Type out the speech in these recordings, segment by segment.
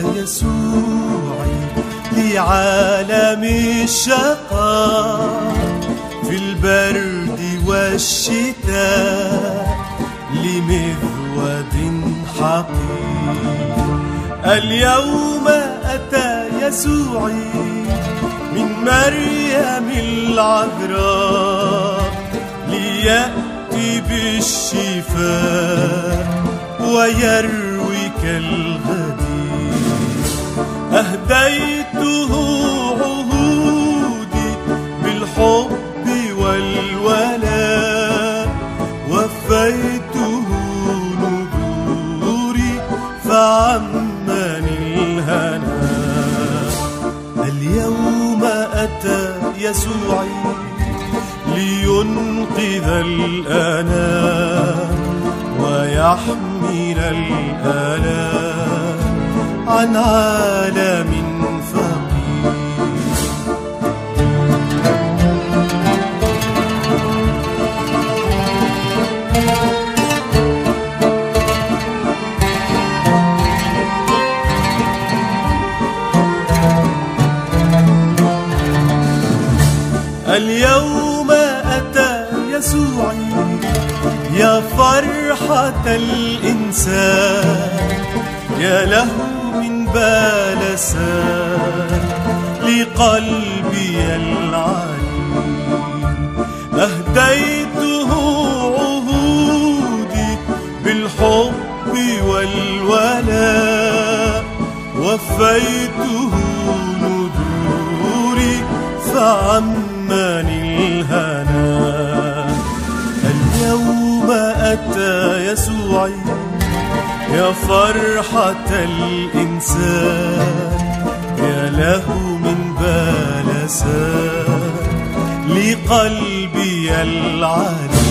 يسوعي لعالم الشقاء، في البرد والشتاء لمذود حقير. اليوم أتى يسوعي من مريم العذراء ليأتي بالشفاء ويروي كالغدير. أهديته عهودي بالحب والولاء، وفيته نذوري فعمني الهنا. اليوم أتى يسوعي لينقذ الأنام ويحمل الآلام عن عالم فقير. اليوم أتى يسوعي يا فرحة الإنسان، يا له من بلسان لقلبي العليم. أهديته عهودي بالحب والولاء، وفيته نذوري فعمني الهنا. اليوم أتى يسوعي يا فرحة الإنسان، يا له من بلسان لقلبي العليم.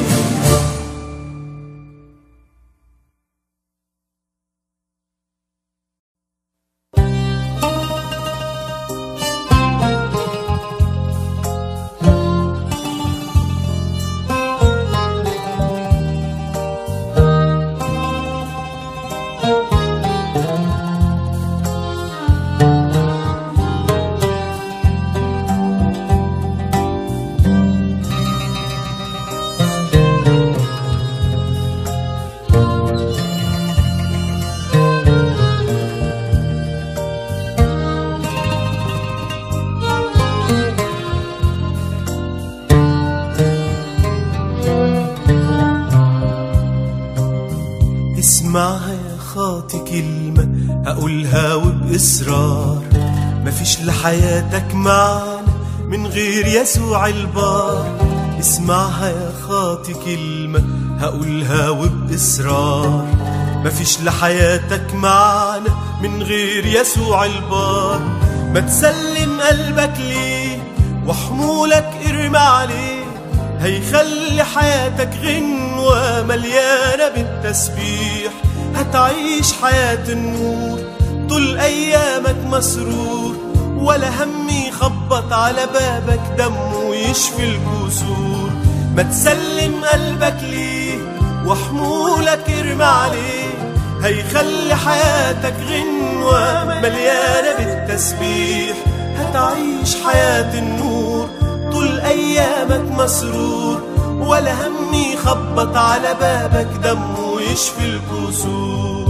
اسمعها يا خاطي كلمة هقولها وبإصرار، مفيش لحياتك معنى من غير يسوع البار. اسمعها يا خاطي كلمة هقولها وبإصرار، مفيش لحياتك معنى من غير يسوع البار. ما تسلم قلبك ليه وحمولك ارمى عليه، هيخلي حياتك غنوة مليانة بالتسبيح. هتعيش حياة النور طول أيامك مسرور، ولا هم يخبط على بابك دمه يشفي الكسور. ما تسلم قلبك ليه وحمولك ارمى عليه، هيخلي حياتك غنوة مليانة بالتسبيح. هتعيش حياة النور طول أيامك مسرور، ولا هم يخبط على بابك دمه يشفي الكسور.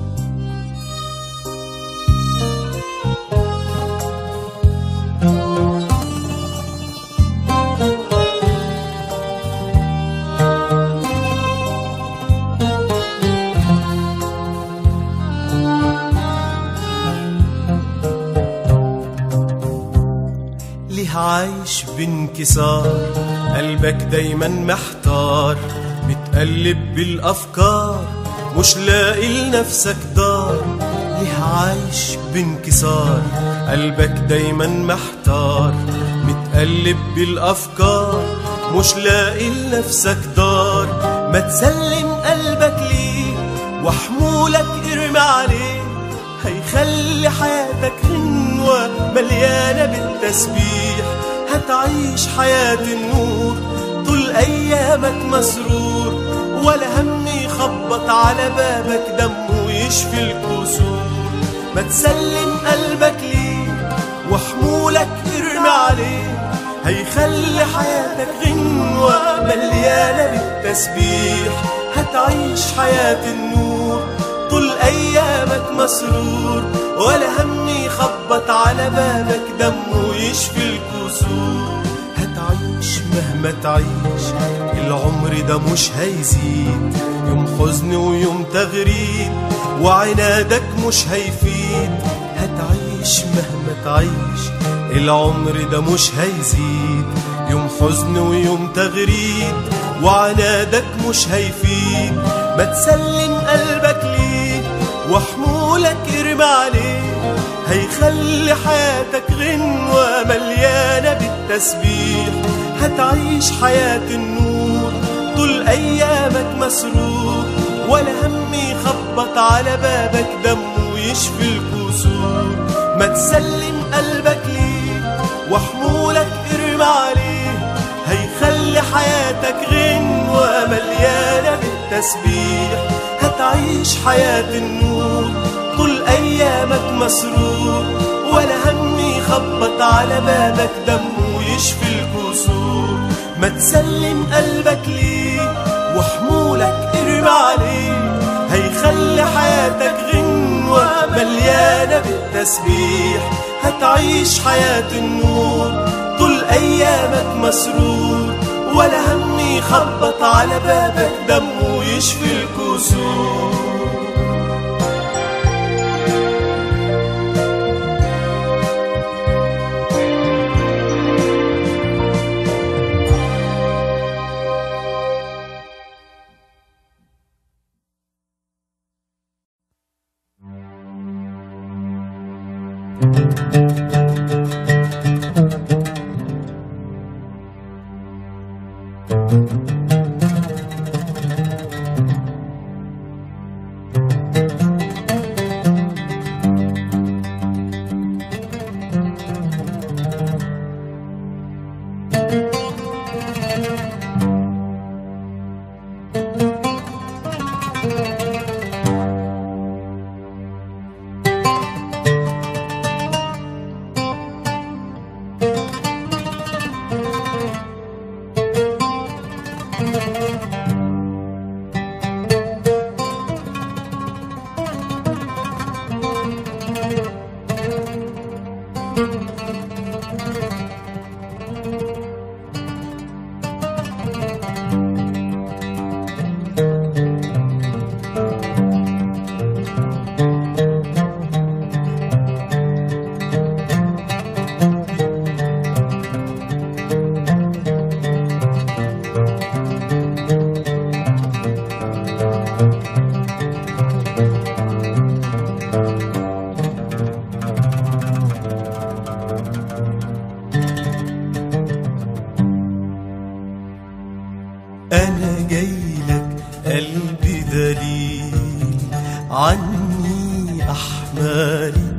ليه عايش بانكسار، قلبك دايما محتار، متقلب بالأفكار مش لاقي لنفسك دار. ليه عايش بانكسار، قلبك دايما محتار، متقلب بالأفكار مش لاقي لنفسك دار. ما تسلم قلبك ليه وحمولك ارمى عليه، هيخلي حياتك غنوة مليانة بالتسبيح. هتعيش حياة النور طول أيامك مسرور، ولا هم يخبط على بابك دمه يشفي الكسور. ما تسلم قلبك ليه وحمولك ارمي عليه، هيخلي حياتك غنوة مليانة بالتسبيح. هتعيش حياة النور طول أيامك مسرور، ولا هم يخبط على بابك دمه يشفي الكسور. هتعيش مهما تعيش العمر ده مش هيزيد، يوم حزن ويوم تغريب وعنادك مش هيفيد. هتعيش مهما تعيش العمر ده مش هيزيد، يوم حزن ويوم تغريب وعنادك مش هيفيد. ما تسلم قلبك ليه وحمولك ارمي عليه، هيخلي حياتك غنوة مليانة بالتسبيح. هتعيش حياة النور طول أيامك مسرور، ولا هم يخبط على بابك دمه يشفي الكسور. ما تسلم قلبك ليه وحمولك ارمي عليه، هيخلي حياتك غنوة مليانة بالتسبيح. هتعيش حياة النور طول أيامك مسرور، ولا هم يخبط على بابك دمه يشفي الكسور. ما تسلم قلبك ليه وحمولك ارمي عليه، هيخلي حياتك غنوة مليانة بالتسبيح. هتعيش حياة النور طول أيامك مسرور، ولا هم يخبط على بابك دمه يشفي الكسور. أنا جايلك قلبي دليل عني أحمالي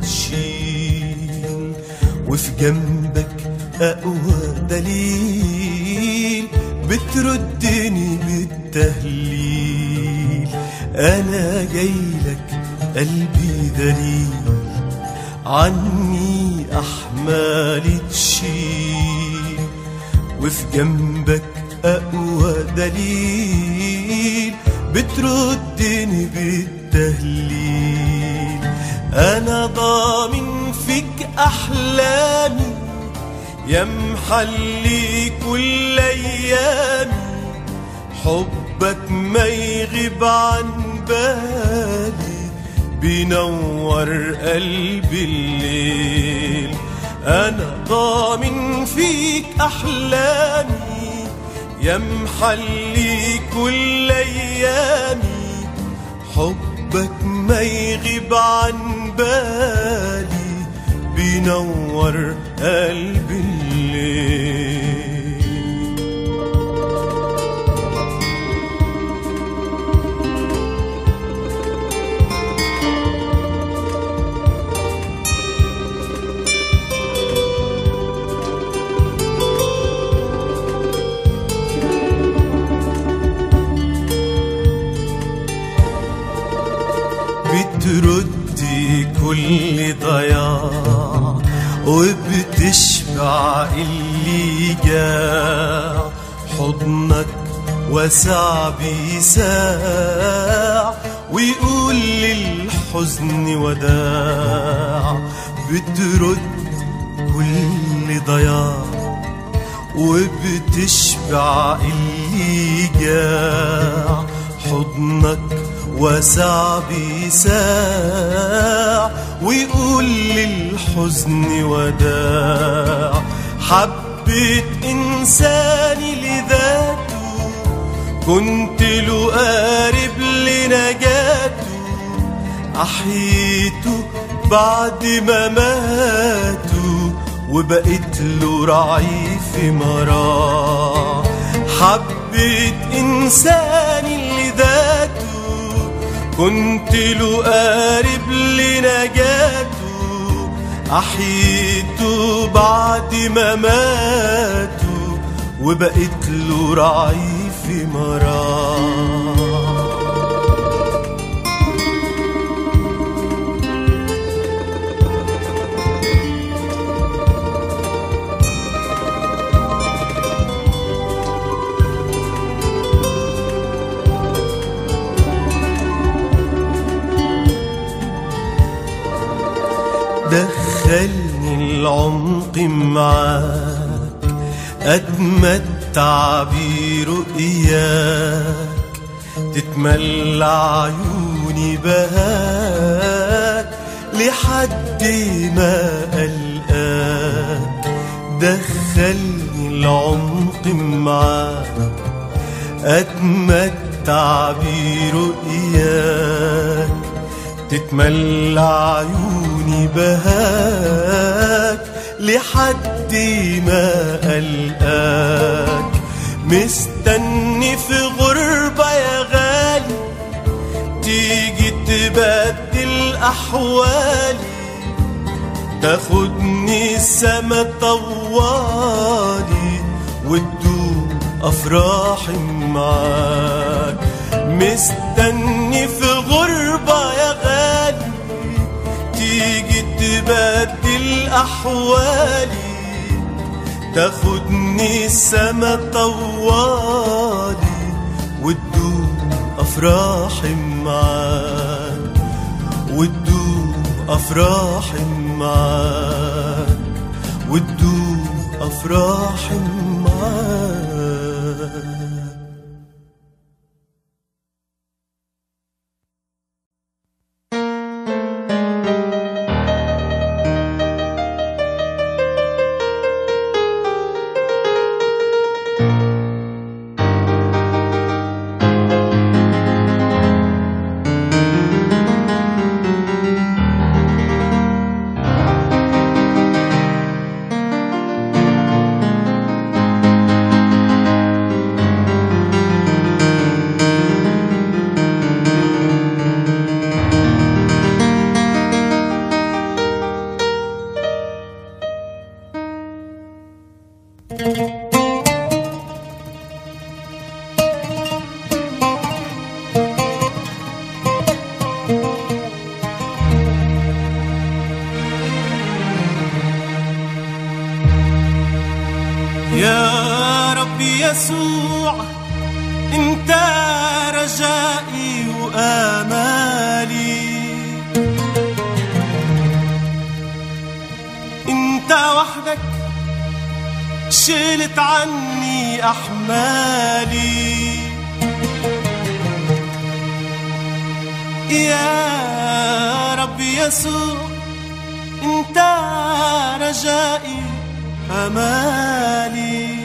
تشيل، وفي جنبك أقوى دليل بتردني بالتهليل. أنا جايلك قلبي دليل عني أحمالي تشيل، وفي جنبك أقوى دليل بتردني بالتهليل. أنا ضامن فيك أحلامي يا محلي كل أيامي، حبك ما يغيب عن بالي بينور قلبي الليل. أنا ضامن فيك أحلامي يا محلي كل أيامي، حبك ما يغيب عن بالي بينور قلبي الليل. بتردي كل ضياع، وبتشبع اللي جاع. حضنك واسع بيساع، ويقول للحزن وداع. بترد كل ضياع، وبتشبع اللي جاع. حضنك واسع بيساع، ويقول للحزن وداع. حبيت إنساني لذاته، كنت له قارب لنجاته. أحييته بعد ما ماتوا، وبقيت له رعي في مراه. حبيت إنساني لذاته، كنت له قارب لنجاته. أحييته بعد ما ماتوا، وبقيت له رعي في مراه. دخلني العمق معاك، أتمتع برؤياك. تتملى عيوني بهاك لحد ما ألقاك. دخلني العمق معاك، أتمتع برؤياك. تتملى عيوني بهاك لحد ما ألقاك. مستني في غربة يا غالي، تيجي تبدل أحوالي. تاخدني السما طوالي، وتدوم أفراحي معاك. مستني في غربة يا غالي، تيجي تبدل أحوالي. تاخدني السما طوالي، وتدوم أفراحي معاك. وتدوم أفراحي معاك، وتدوم أفراحي معاك. يا ربي يسوع انت رجائي وآمالي، انت وحدك شلت عني أحمالي. يا ربي يسوع انت رجائي أمالي،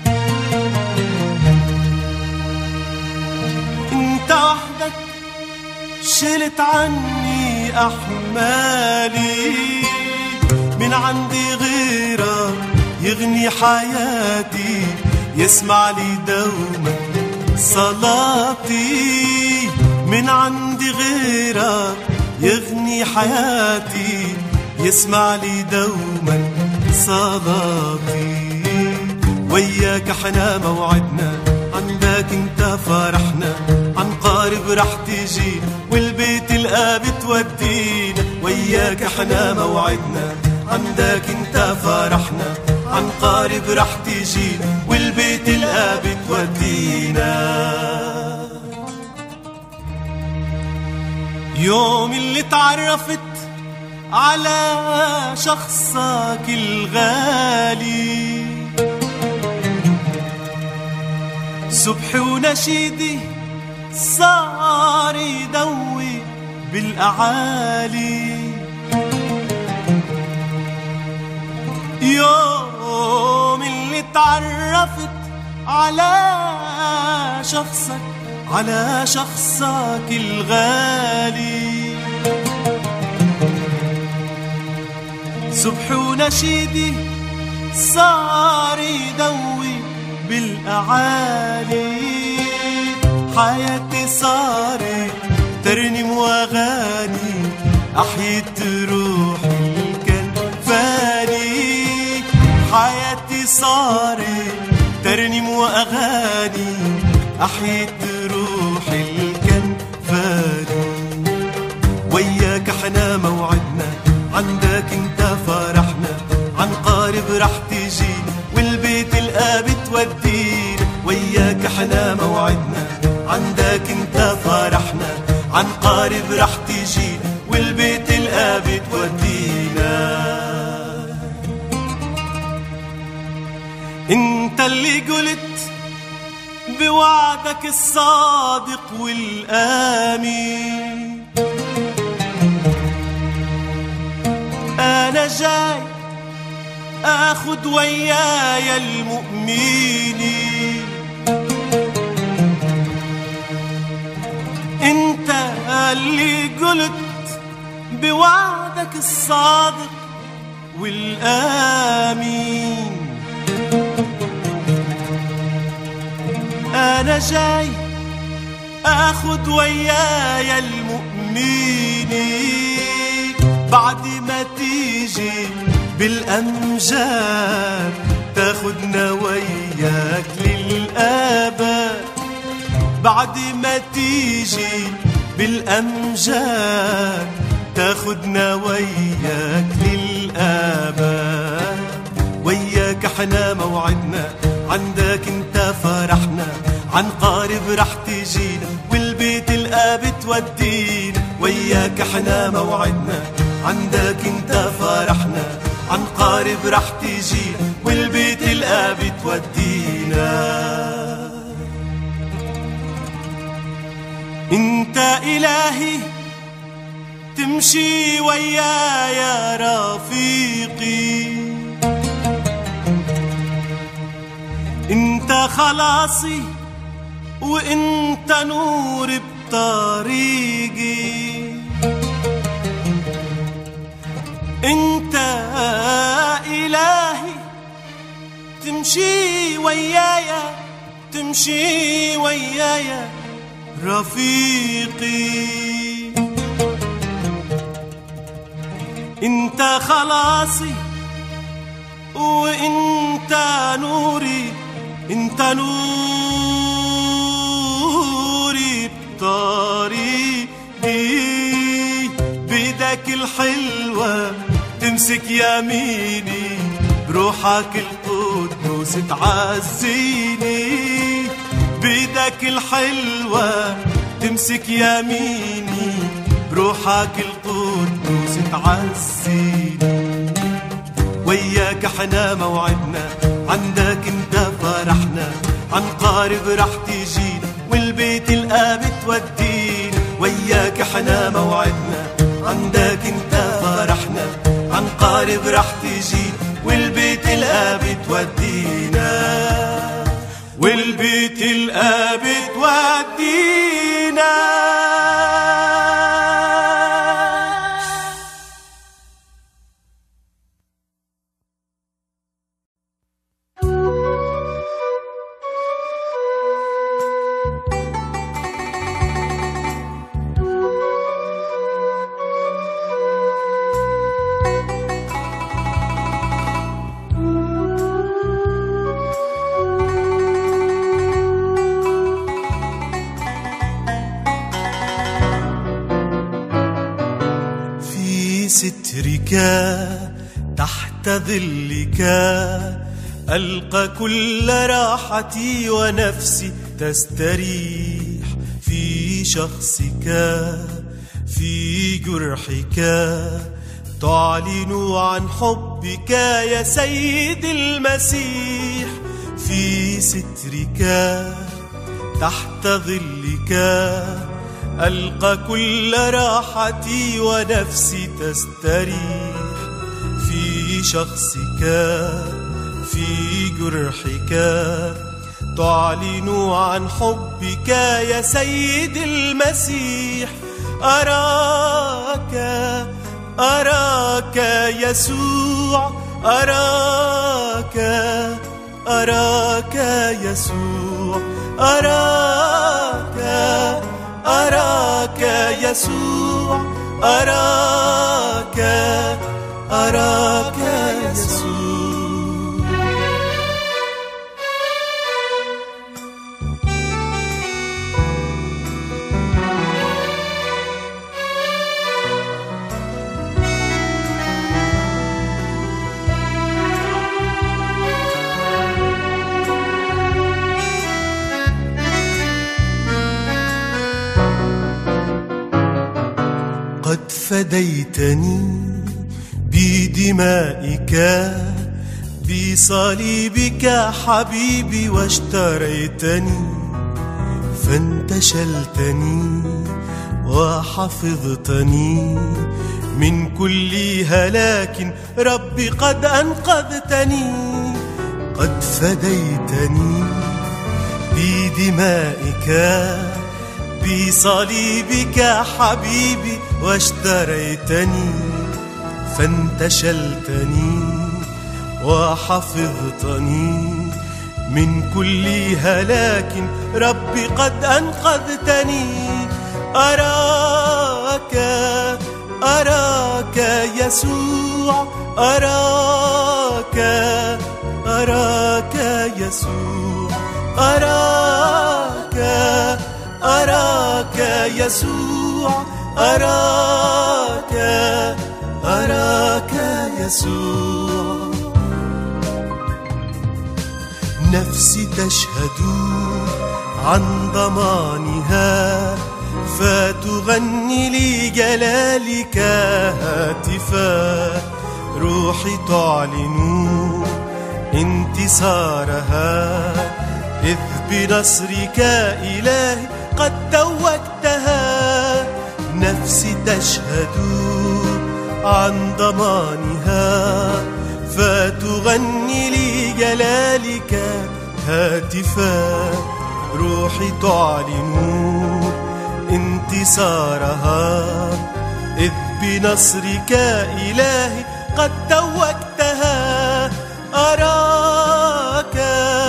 انت وحدك شلت عني أحمالي. من عندي غيرك يغني حياتي، يسمع لي دوما صلاتي. من عندي غيرك يغني حياتي، يسمع لي دوما صلاتي. وياك احنا موعدنا، عندك انت فرحنا. عن قارب قارب رح تجي والبيت الآب تودينا، وياك احنا موعدنا عندك انت فرحنا، عن قارب رح تجي والبيت الآب تودينا. يوم اللي تعرفت على شخصك الغالي، صبحي ونشيدي صار يدوي بالأعالي. يوم اللي تعرفت على شخصك الغالي، صبحي ونشيدي صار يدوي بالأعالي. حياتي صارت ترنم واغاني، أحيت روحي الكنفاني. حياتي صارت ترنم واغاني، أحيت روحي الكنفاني. وياك احنا موعدنا عندك انت فرحنا، عن قارب رح تجي والبيت الآب تودينا. وياك احنا موعدنا عندك انت فرحنا، عن قارب رح تجي والبيت الآب تودينا. انت اللي قلت بوعدك الصادق والآمين، أنا جاي أخذ وياي المؤمنين. انت اللي قلت بوعدك الصادق والآمين، أنا جاي أخذ وياي المؤمنين. بعد ما تيجي بالأمجاد تاخدنا وياك للآباد، بعد ما تيجي بالأمجاد تاخدنا وياك للآباد. وياك احنا موعدنا عندك انت فرحنا، عن قارب رح تجينا والبيت الآب تودينا. وياك احنا موعدنا عندك انت فرحنا، عن قارب رح تجينا والبيت الآب تودينا. انت إلهي تمشي ويايا رفيقي، انت خلاصي وانت نور بطريقي. انت إلهي تمشي ويايا رفيقي. انت خلاصي وانت نوري، انت نوري بطريقي. بيدك الحلوة تمسك يميني، بروحك القدوس تعزيني. بيدك الحلوة تمسك يميني، بروحك القدوس تعزيني. وياك احنا موعدنا عندك انت فرحنا، عن قارب رح تجينا والبيت الآب تودينا. وياك احنا موعدنا عندك انت فرحنا، عن قارب رح تجينا والبيت الآب تودينا، والبيت الآب تودينا. سترك تحت ظلك ألقى كل راحتي ونفسي تستريح في شخصك في جرحك تعلن عن حبك يا سيد المسيح في سترك تحت ظلك ألقى كل راحتي ونفسي تستريح في شخصك في جرحك تعلن عن حبك يا سيد المسيح أراك أراك يسوع أراك أراك يسوع أراك أراك يسوع أراك أراك يسوع. قد فديتني بدمائك بصليبك حبيبي واشتريتني فانتشلتني وحفظتني من كل هلاك ربي قد أنقذتني قد فديتني بدمائك بصليبك حبيبي واشتريتني فانتشلتني وحفظتني من كل هلاك ربي قد أنقذتني أراك أراك يسوع أراك أراك يسوع أراك أراك يسوع أراك أراك يسوع. نفسي تشهد عن ضمانها فتغني لجلالك هاتفا روحي تعلن انتصارها إذ بنصرك إلهي قد توجتها نفسي تشهد عن ضمانها فتغني لجلالك هاتفا روحي تعلن انتصارها إذ بنصرك إلهي قد توجتها أراك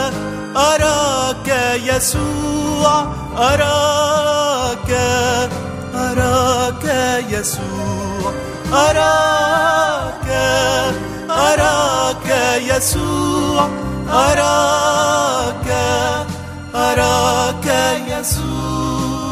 أراك يسوع أراك أراك يسوع أراك أراك يسوع أراك أراك يسوع.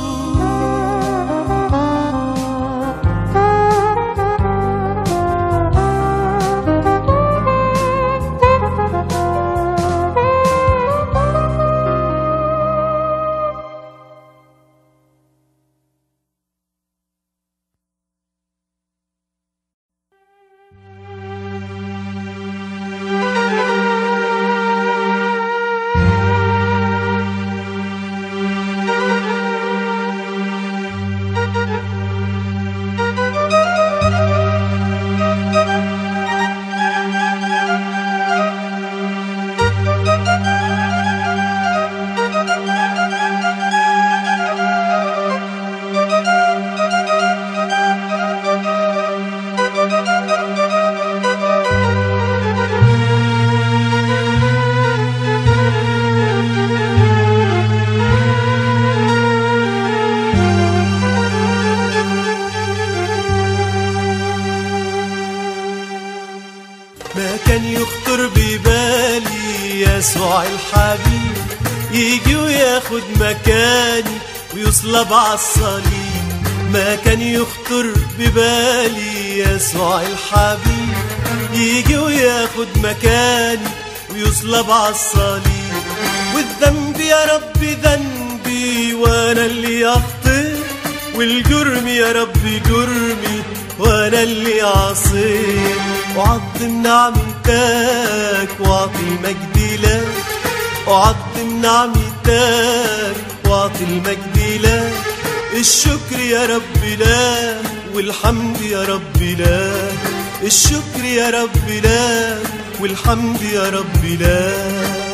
ما كان يخطر ببالي يسوع الحبيب يجي وياخد مكاني ويصلب عالصليب ما كان يخطر ببالي يسوع الحبيب يجي وياخد مكاني ويصلب عالصليب. والذنب يا رب ذنبي وانا اللي اخطئ، والجرم يا رب جرمي وانا اللي عصيت. وعظم نعمتك واعطي المجد لك، وعظم نعمتك واعطي المجد لك. الشكر يا رب لك والحمد يا رب لك، الشكر يا رب لك والحمد يا رب لك.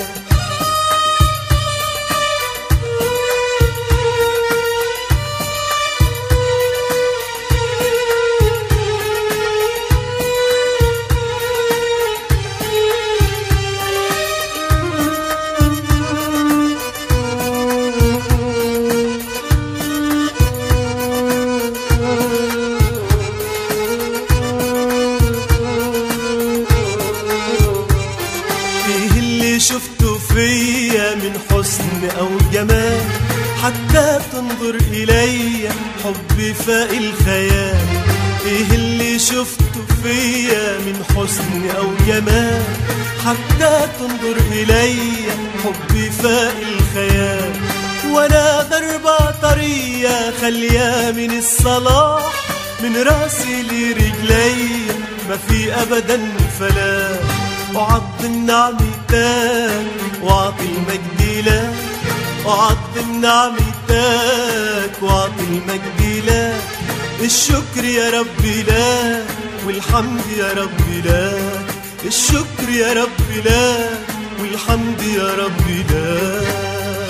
شفته فيا من حسن أو جمال، حتى تنظر إلي حبي فاق الخيال. إيه اللي شفته فيا من حسن أو جمال، حتى تنظر إلي حبي فاق الخيال. وأنا ضربة طرية خالية من الصلاح، من راسي لرجلي ما في أبدا فلاح. وعظم نعمتك واعطي المجد لك، وعظم نعمتك واعطي المجد لك. الشكر يا رب لك والحمد يا رب لك، الشكر يا رب لك والحمد يا رب لك.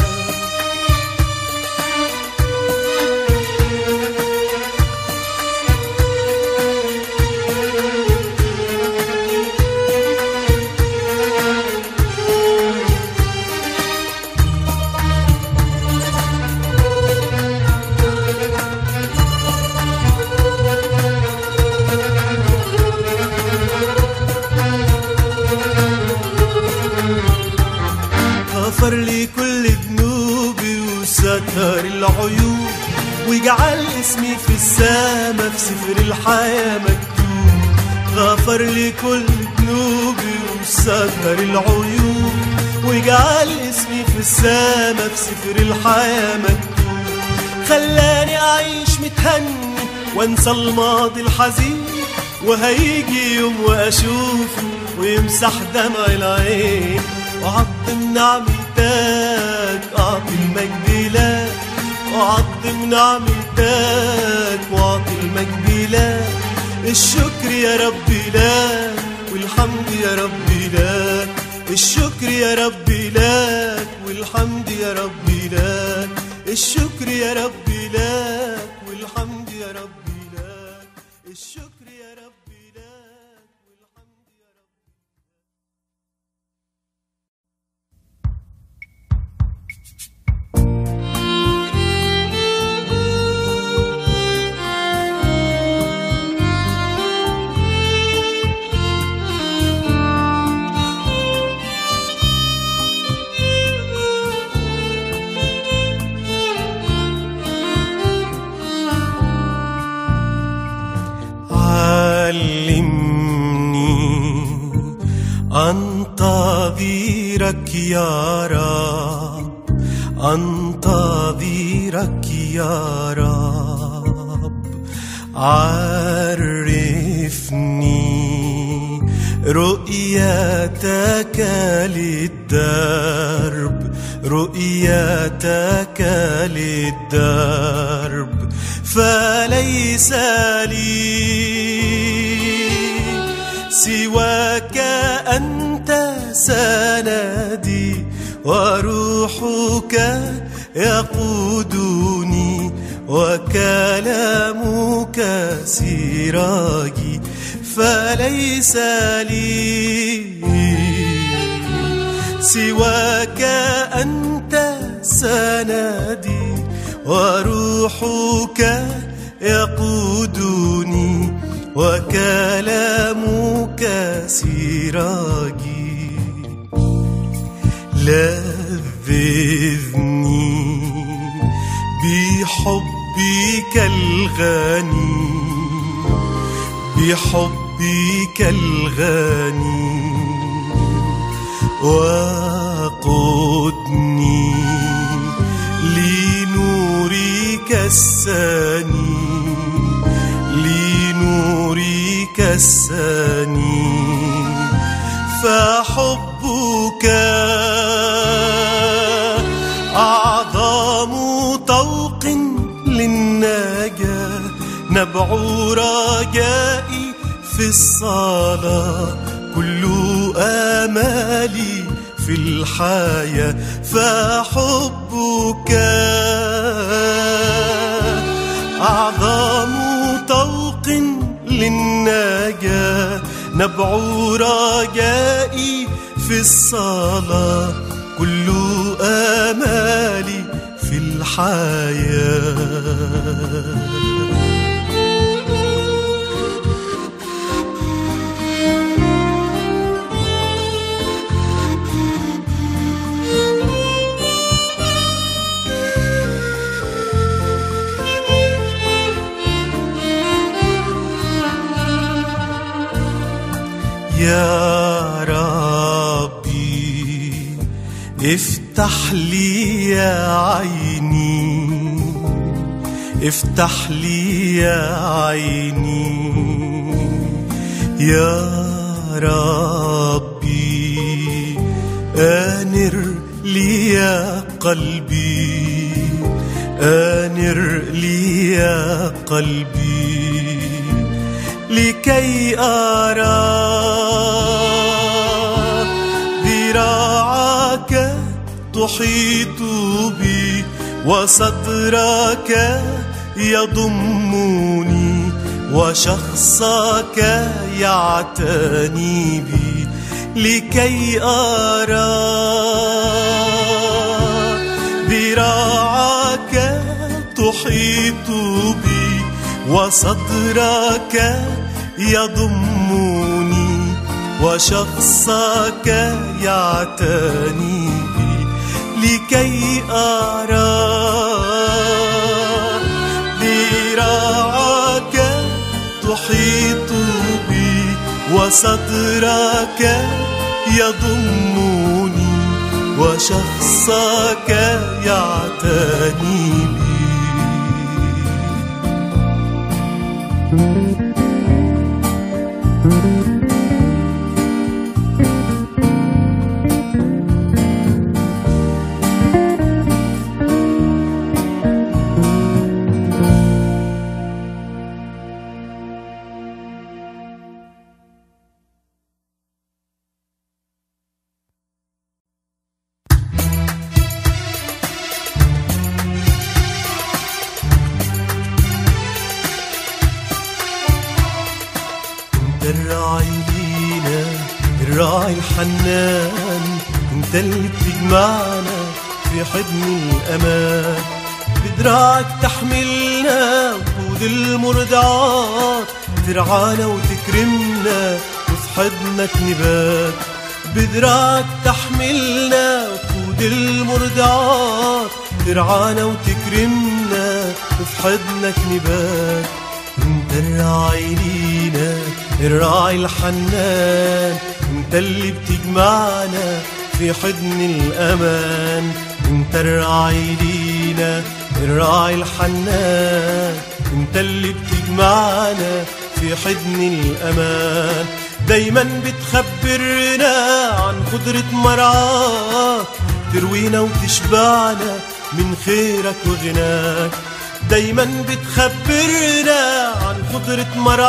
غفر لي كل ذنوبي وستر العيوب، وجعل اسمي في السما في سفر الحياة مكتوب. غفر لي كل ذنوبي وستر العيوب، وجعل اسمي في السما في سفر الحياة مكتوب. خلاني أعيش متهني وانسى الماضي الحزين، وهيجي يوم وأشوفه ويمسح دمع العين. وعظم نعمتك أعطي المجد لك، وعظم نعمتك واعطي المجد لك. الشكر يا رب لك والحمد يا رب لك، الشكر يا رب لك والحمد يا رب لك، الشكر يا رب لك والحمد يا رب لك، الشكر يا رب لك والحمد يا رب. أنتظرك يا رب، أنتظرك يا رب. عرفني رؤيتك للدرب، رؤيتك للدرب. فليس لي سواك أنت سندي، وروحك يقودني، وكلامك سراجي. فليس لي سواك أنت سندي، وروحك يقودني، وكلامك سراجي. لذذني بحبك الغني بحبك الغني وقدني لنورك الساني لنورك الساني فحبك أعظم طوق للنجاة نبع رجائي في الصلاة كل آمالي في الحياة فحبك أعظم طوق للنجاة نبع رجائي في الصلاة كل آمالي في الحياة يا ربي افتح لي يا عيني افتح لي يا عيني يا ربي آنر لي يا قلبي آنر لي يا قلبي لكي أرى ذراعك تحيط بي وصدرك يضمني وشخصك يعتني بي لكي أرى ذراعك تحيط بي وصدرك يضمني وشخصك يعتني بي لكي أرى ذراعك تحيط بي وصدرك يضمني وشخصك يعتني بي الراعي لينا الراعي الحنان انت اللي بتجمعنا في حضن الأمان بدراعك تحملنا وقود المرضعات ترعانا وتكرمنا وفي حضنك نبات بدراعك تحملنا وقود المرضعات ترعانا وتكرمنا وفي حضنك نبات انت الراعي لينا الراعي الحنان انت اللي بتجمعنا في حضن الأمان انت الراعي لينا الراعي الحنان انت اللي بتجمعنا في حضن الأمان دايما بتخبرنا عن قدرة مرعاك تروينا وتشبعنا من خيرك وغناك دايما بتخبرنا عن قدرة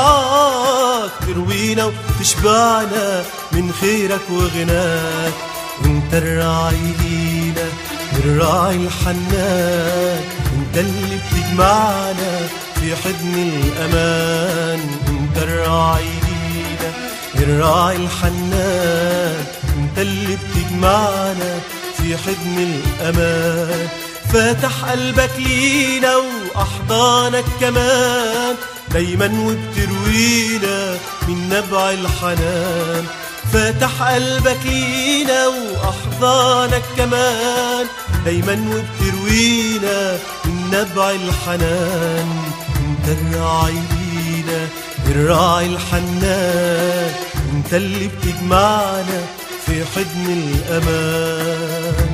مرعاك تروينا وتشبعنا من خيرك وغناك انت الراعي لينا الراعي الحنان انت اللي بتجمعنا في حضن الأمان انت الراعي لينا الراعي الحنان انت اللي بتجمعنا في حضن الأمان فاتح قلبك لينا وأحضانك كمان دايما وبتروينا من نبع الحنان فاتح قلبك لينا وأحضانك كمان دايما وبتروينا من نبع الحنان الراعي لينا الراعي الحنان، انت اللي بتجمعنا في حضن الأمان.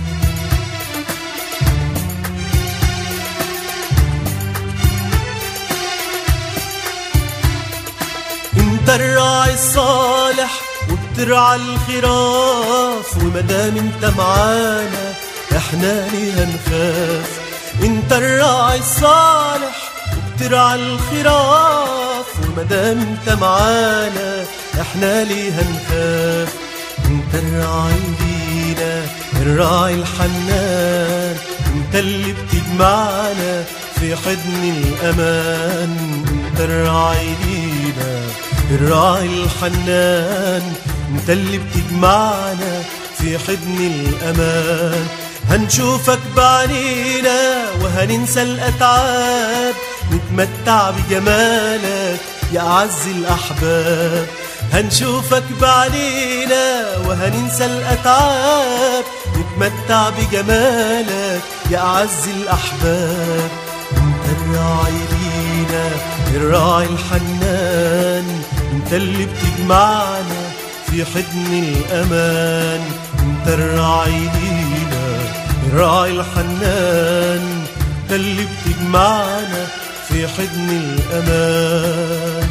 انت الراعي الصالح وبترعى الخراف، ومدام انت معانا احنا ليه هنخاف. انت الراعي الصالح وبترعى الخراف، ومدام انت معانا احنا ليه هنخاف. انت الراعي لينا الراعي الحنان، انت اللي بتجمعنا في حضن الأمان. انت الراعي لينا الراعي الحنان، انت اللي بتجمعنا في حضن الأمان. هنشوفك بعينينا وهننسى الأتعاب، نتمتع بجمالك يا أعز الأحباب. هنشوفك بعينينا وهننسى الأتعاب، نتمتع بجمالك يا أعز الأحباب. انت الراعي لينا الراعي الحنان، انت اللي بتجمعنا في حضن الأمان. انت الراعي لينا الراعي الحنان، انت اللي بتجمعنا في حضن الأمان.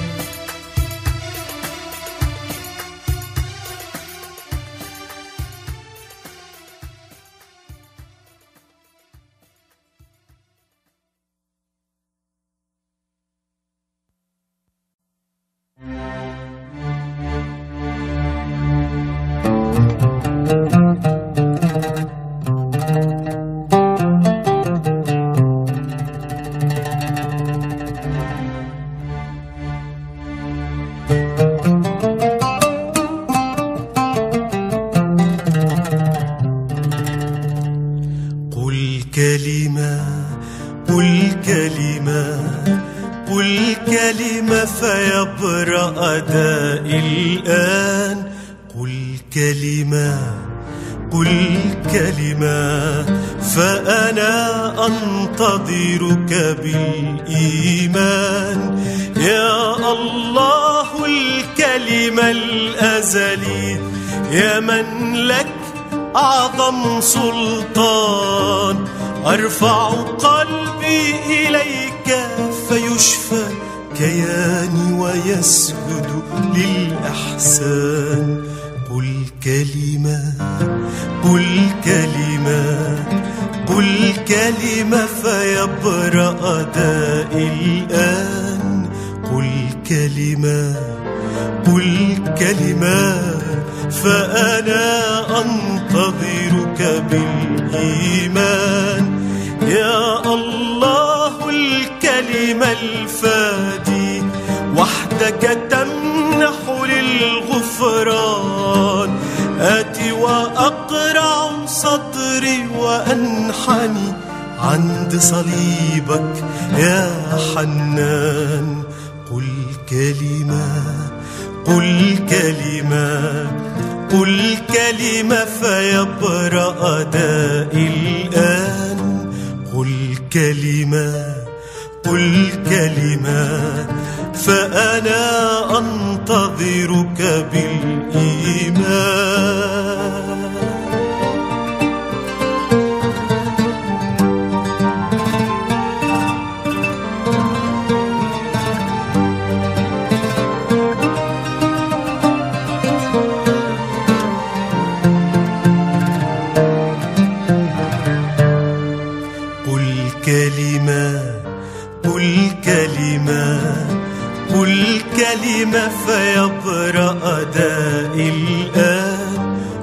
قل كلمة فيبرأ دائي الآن. قل كلمة فأنا أنتظرك بالإيمان. يا الله الكلمة الأزلي، يا من لك أعظم سلطان. أرفع قلبي إليك فيشفى كياني ويسجد للإحسان. قل كلمة فيبرأ دائي الآن. قل كلمة فأنا أنتظرك بالإيمان. يا الله الكلمة الفادي، وحدك تمنح للغفران. آتي وأقرع صدري وأنحني عند صليبك يا حنان. قل كلمة فيبرأ دائي الآن. قل كلمة فأنا أنتظرك بالإيمان. قل كلمة فيبرأ دائي الآن.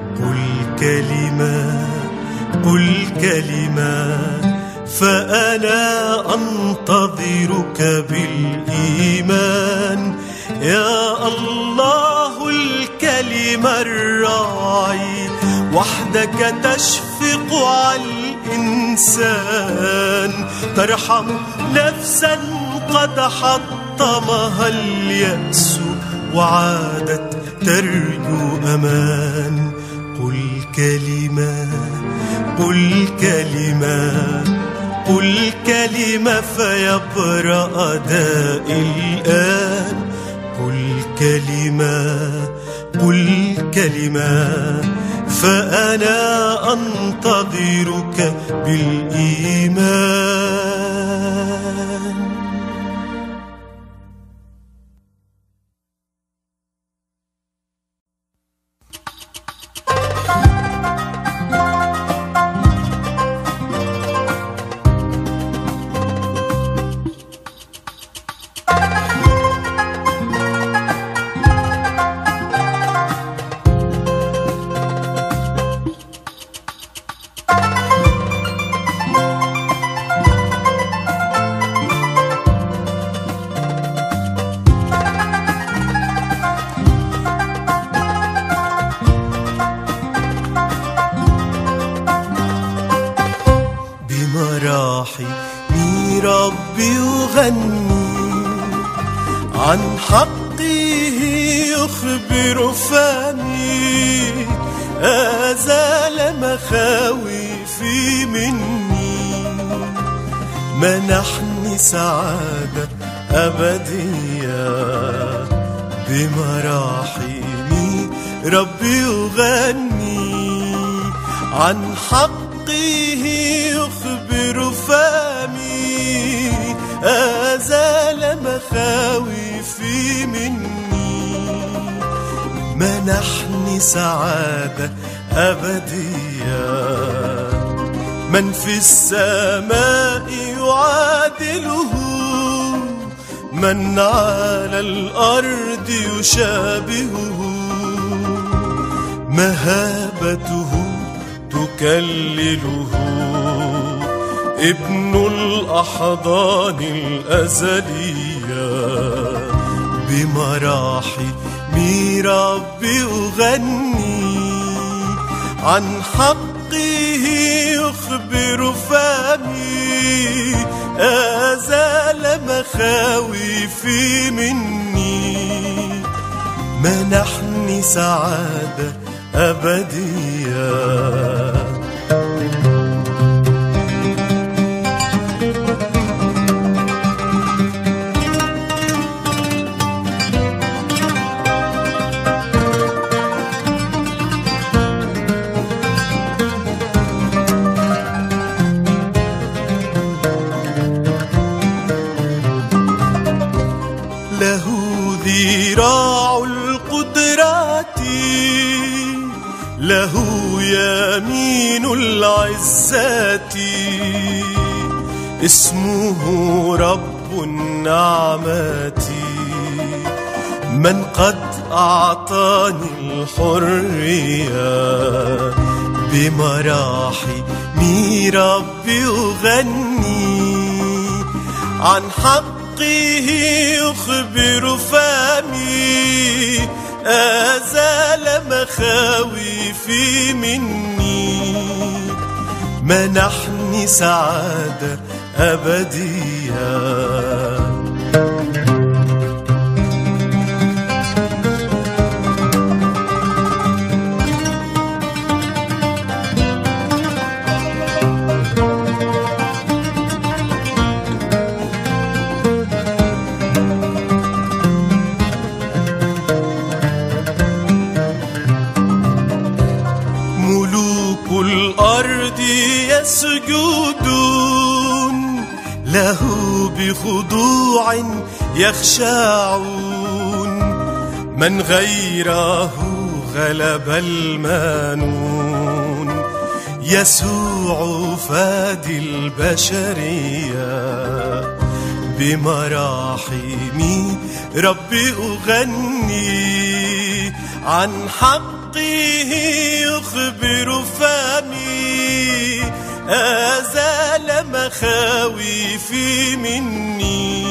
قل كلمة فأنا أنتظرك بالإيمان. يا الله الكلمة الراعي، وحدك تشفق على الإنسان. ترحم نفسا قد حطمها اليأس وعادت ترجو أمان. قل قل كلمة فيبرأ داء الآن. قل كلمة، قل كلمة، فأنا أنتظرك بالإيمان. بمراحمي ربي أغني، عن حقه يخبر فمي، أزال مخاوفي مني، منحني سعادة أبدية. بمراحمي ربي أغني، عن حقه يخبر فمي، أزال مخاوفي مني، منحني سعادة أبدية. من في السماء يعادله، من على الأرض يشابهه، مهابته تكلله، ابن الأحضان الأزلية. بمراحمي ربي أغني، عن حقه يخبر فمي، أزال مخاوفي مني، منحني سعادة أبدية. له ذراع القدرات، له يمين العزات، اسمه رب النعمات، من قد أعطاني الحرية. بمراحمي ربي أغني، عن حقه يخبر فمي، أزال مخاوفي مني، منحني سعادة أبدية. ملوك الأرض يسجدون له بخضوع يخشعون، من غيره غلب المانون، يسوع فادي البشرية. بمراحمي ربي أغني، عن حقه يخبر فمي، أزال مخاوفي مني،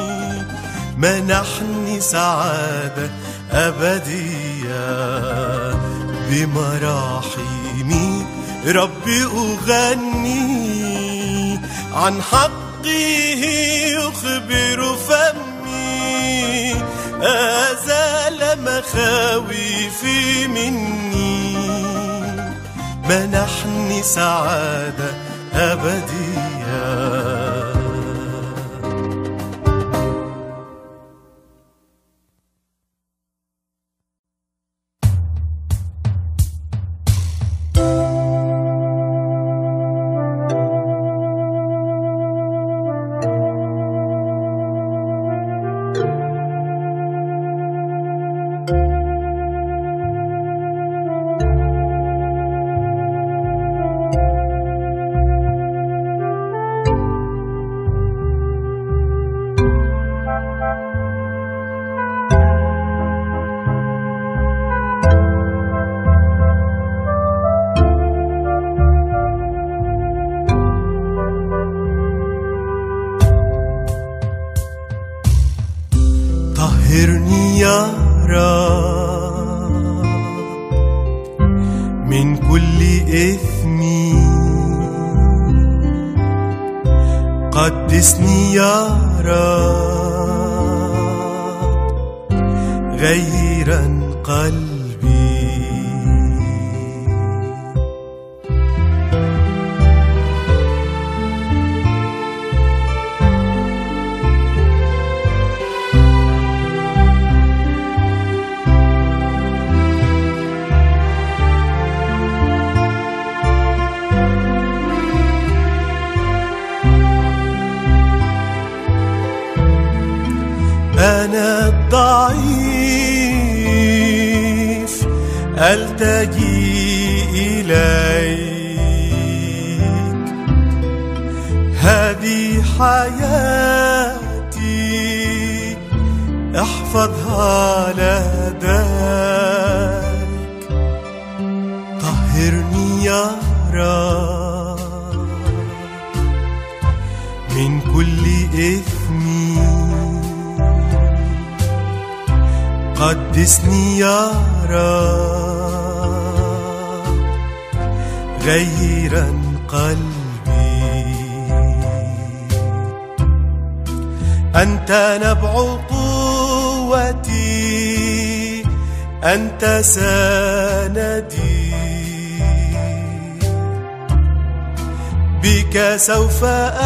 منحني سعادة أبدية. بمراحمي ربي أغني، عن حقه يخبر فمي، أزال مخاوفي مني، منحني سعادة أبدية. الحياة. طهرني يا رب من كل إثمي، قدسني يا رب غيرا قلبي. أنا الضعيف ألتجي إليك، هذه حياتي احفظها لديك. طهرني يا رب من كل إثمي، قدسني يا رب غيرا قلبي. أنت نبع قوتي، أنت سندي، بك سوف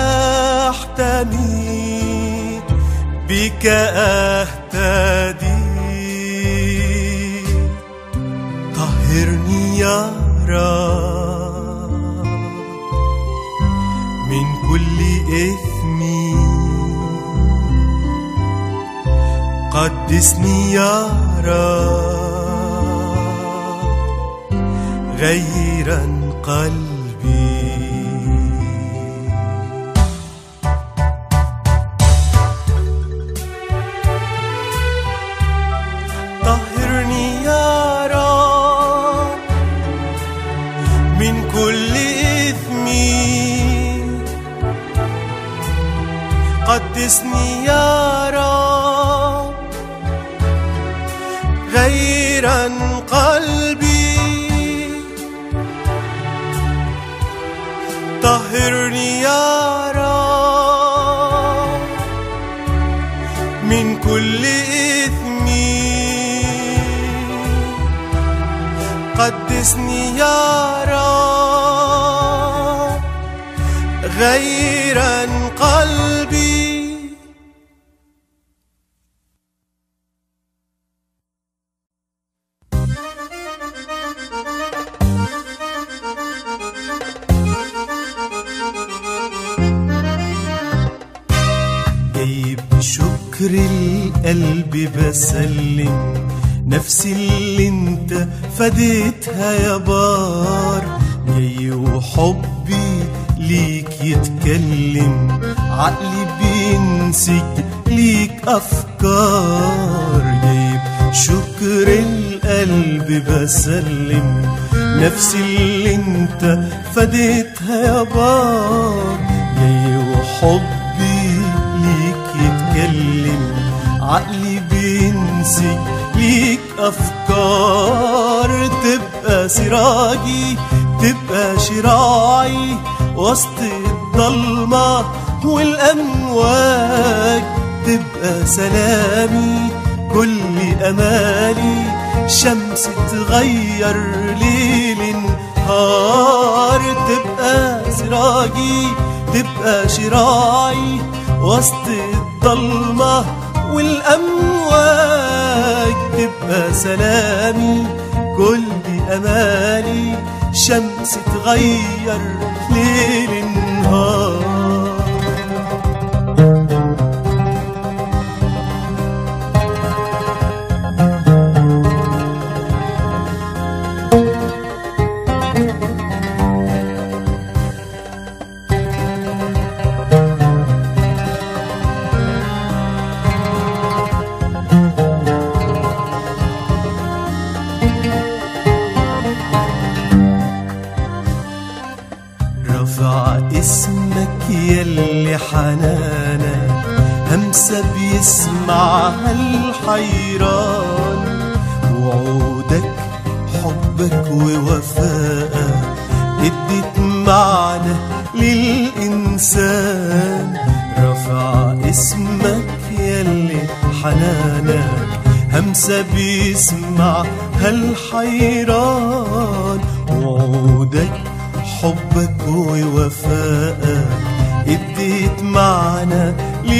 أحتمي، بك أهتدي. طهرني يا رب من كل إثمي، قدسني يا رب غيرا قلبي. طهرني يا رب من كل إثمي، قدسني يا رب غيرا قلبي. طهرني يا رب من كل إثمي، قدسني يا رب غيرا قلبي. جايب شكر القلب بسلم نفسي اللي انت فديتها يا بار. جاي وحبي ليك يتكلم، عقلي بينسج ليك أفكار. جايب شكر القلب بسلم نفسي اللي انت فديتها يا بار. جاي وحبي ليك يتكلم، عقلي بينسج ليك أفكار. تبقى سراجي، تبقى شراعي وسط الضلمة والأمواج. تبقى سلامي كل أمالي، شمس تغير ليل نهار. تبقى سراجي، تبقى شراعي وسط الضلمة والأمواج، تبقى سلامي كل أمالي، شمس تغير ليل نهار. رفع اسمك يلي حنانك همسة بيسمعها الحيران، وعودك حبك ووفائك اديت معنى للإنسان. رفع اسمك يلي حنانك همسة بيسمعها الحيران، وعودك حبك ووفائك اديت معنى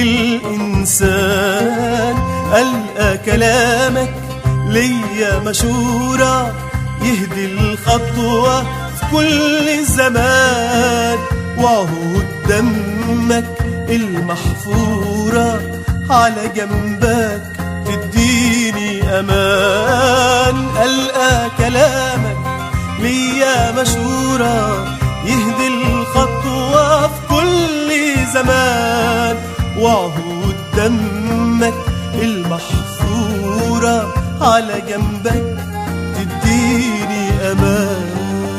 للإنسان. ألقى كلامك ليا مشورة يهدي الخطوة في كل زمان، وعهود دمك المحفورة على جنبك تديني أمان. ألقى كلامك ليا مشورة يهدي الخطوة في كل زمان، وعهود دمك المحفورة على جنبك تديني أمان.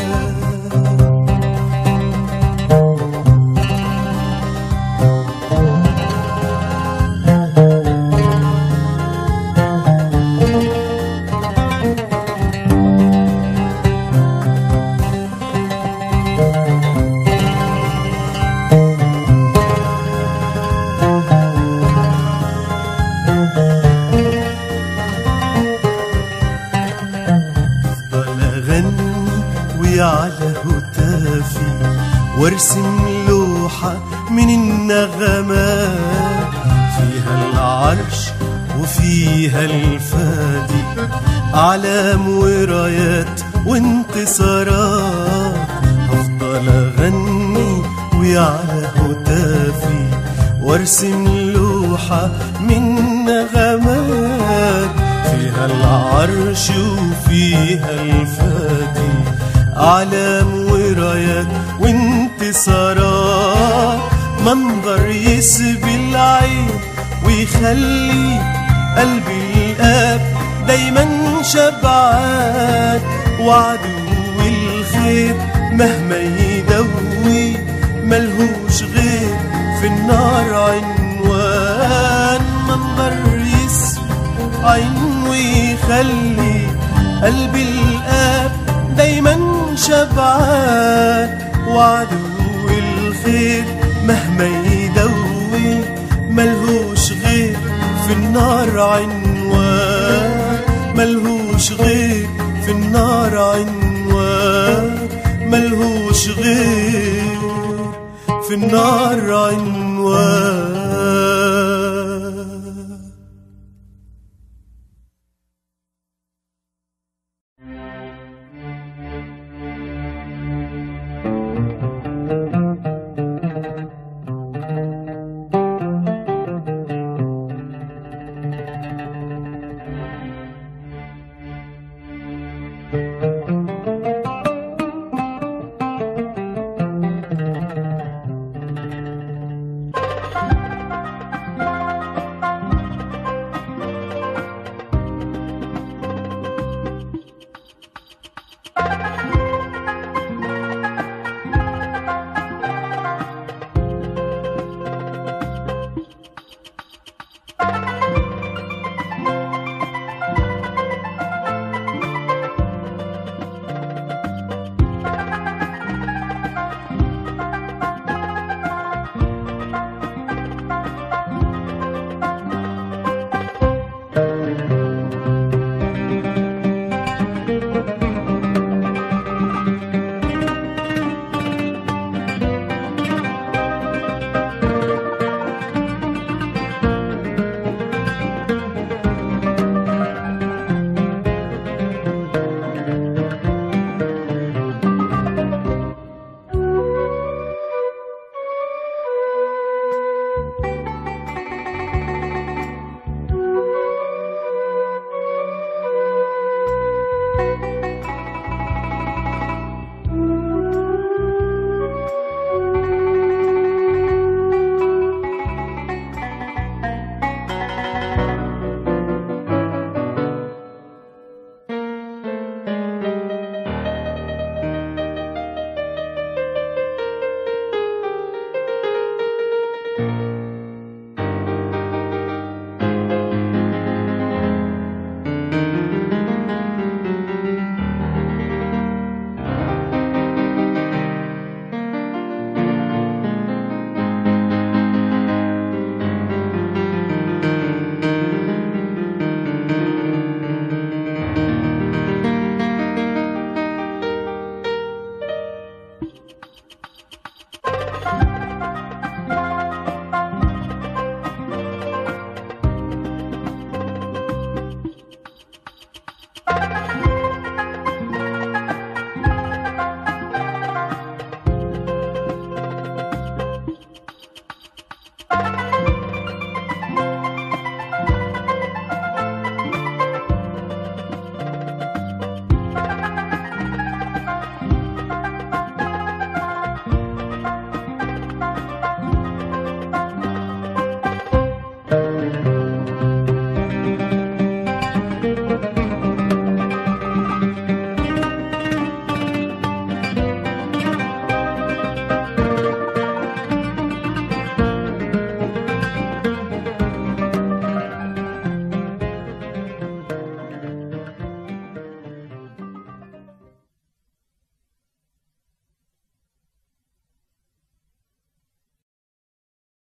على هتافي وارسم لوحة من النغمات، فيها العرش وفيها الفادي، أعلام ورايات وانتصارات. هفضل أغني وعلى هتافي وارسم لوحة من نغمات، فيها العرش وفيها الفادي، أعلام ورايات وانتصارات. منظر يسبي العين ويخلي قلبي الآب دايما شبعان، وعدو الخير مهما يدوي ملهوش غير في النار عنوان. منظر يسبي عين ويخلي قلبي الآب دايما شبعان، وعدو الخير مهما يدوي ملهوش غير في النار عنوان، ملهوش غير في النار عنوان، ملهوش غير في النار عنوان.